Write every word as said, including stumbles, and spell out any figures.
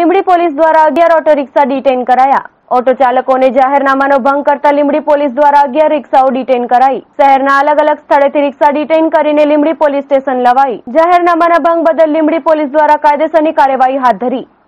Limbdi police દ્વારા અગિયાર auto rickshaw detain कराया। ऑटो चालकों ने जाहेरनामानो भंग करता લીંબડી પોલીસ દ્વારા અગિયાર रिक्शाओ डिटेन कराई। शहरना अलग अलग स्थळेथी रिक्शा डिटेन करीने લીંબડી પોલીસ स्टेशन लवाई। जाहेरनामाना भंग बदल લીંબડી પોલીસ દ્વારા कायदेसरनी कार्यवाही हाथ धरी।